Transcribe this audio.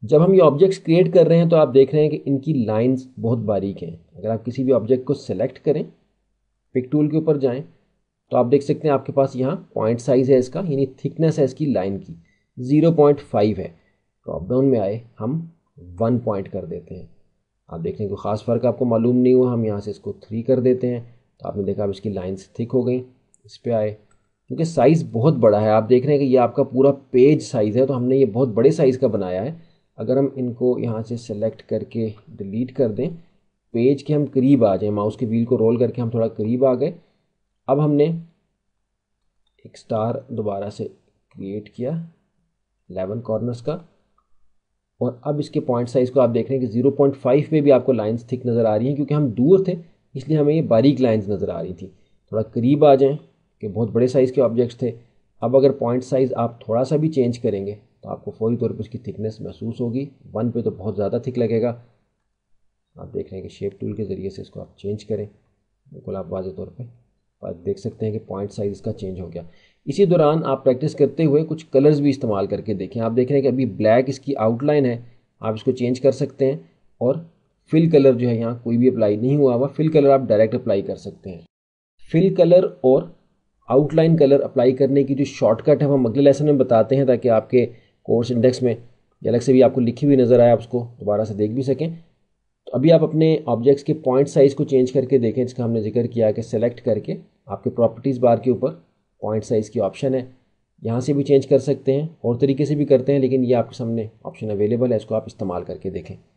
जब हम ये ऑब्जेक्ट्स क्रिएट कर रहे हैं तो आप देख रहे हैं कि इनकी लाइंस बहुत बारीक हैं। अगर आप किसी भी ऑब्जेक्ट को सेलेक्ट करें, पिक टूल के ऊपर जाएं, तो आप देख सकते हैं आपके पास यहाँ पॉइंट साइज है इसका, यानी थिकनेस है इसकी लाइन की 0.5 है। ड्रॉप डाउन में आए, हम 1 पॉइंट कर देते हैं। आप देख रहे हैं कोई ख़ास फ़र्क आपको मालूम नहीं हुआ। हम यहाँ से इसको 3 कर देते हैं, तो आपने देखा अब इसकी लाइंस थिक हो गई। इस पर आए, क्योंकि साइज़ बहुत बड़ा है, आप देख रहे हैं कि ये आपका पूरा पेज साइज़ है, तो हमने ये बहुत बड़े साइज़ का बनाया है। अगर हम इनको यहाँ से सेलेक्ट करके डिलीट कर दें, पेज के हम करीब आ जाएं, माउस के व्हील को रोल करके हम थोड़ा करीब आ गए। अब हमने एक स्टार दोबारा से क्रिएट किया 11 कॉर्नर्स का, और अब इसके पॉइंट साइज़ को आप देख रहे हैं कि 0.5 पे भी आपको लाइंस थिक नज़र आ रही हैं, क्योंकि हम दूर थे इसलिए हमें ये बारीक लाइंस नज़र आ रही थी। थोड़ा करीब आ जाएं कि बहुत बड़े साइज़ के ऑब्जेक्ट्स थे। अब अगर पॉइंट साइज़ आप थोड़ा सा भी चेंज करेंगे तो आपको फौरी तौर पर उसकी थिकनेस महसूस होगी। 1 पे तो बहुत ज़्यादा थिक लगेगा। आप देख रहे हैं कि शेप टूल के ज़रिए से इसको आप चेंज करें, बिल्कुल आप वाज़े तौर पे आप देख सकते हैं कि पॉइंट साइज़ इसका चेंज हो गया। इसी दौरान आप प्रैक्टिस करते हुए कुछ कलर्स भी इस्तेमाल करके देखें। आप देख रहे हैं कि अभी ब्लैक इसकी आउटलाइन है, आप इसको चेंज कर सकते हैं। और फिल कलर जो है, यहाँ कोई भी अप्लाई नहीं हुआ हुआ, फिल कलर आप डायरेक्ट अप्लाई कर सकते हैं। फिल कलर और आउटलाइन कलर अप्लाई करने की जो शॉर्टकट है वो हम अगले लेसन में बताते हैं, ताकि आपके कोर्स इंडेक्स में अलग से भी आपको लिखी हुई नज़र आए, आप उसको दोबारा से देख भी सकें। तो अभी आप अपने ऑब्जेक्ट्स के पॉइंट साइज़ को चेंज करके देखें, जिसका हमने जिक्र किया कि सेलेक्ट करके आपके प्रॉपर्टीज़ बार के ऊपर पॉइंट साइज़ की ऑप्शन है, यहाँ से भी चेंज कर सकते हैं और तरीके से भी करते हैं, लेकिन ये आपके सामने ऑप्शन अवेलेबल है, इसको आप इस्तेमाल करके देखें।